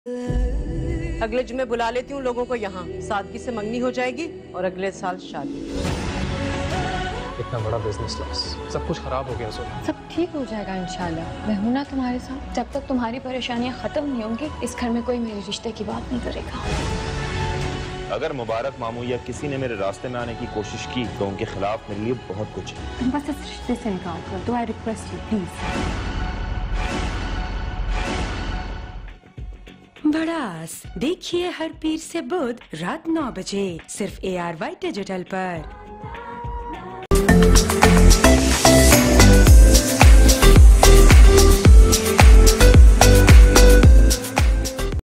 अगले जुमे बुला लेती हूँ लोगों को यहाँ, सादगी से मंगनी हो जाएगी और अगले साल शादी। इतना बड़ा बिजनेस लॉस, सब कुछ खराब हो गया। सब ठीक हो जाएगा इंशाल्लाह। मैं हूं ना तुम्हारे साथ। जब तक तुम्हारी परेशानियां खत्म नहीं होंगी, इस घर में कोई मेरे रिश्ते की बात नहीं करेगा। अगर मुबारक मामू या किसी ने मेरे रास्ते में आने की कोशिश की तो उनके खिलाफ मेरे लिए बहुत कुछ है। तुम बस इस रिश्ते से इनकार कर दो। I request you please. भड़ास देखिए हर पीर से बुध रात 9 बजे सिर्फ ARY डिजिटल पर।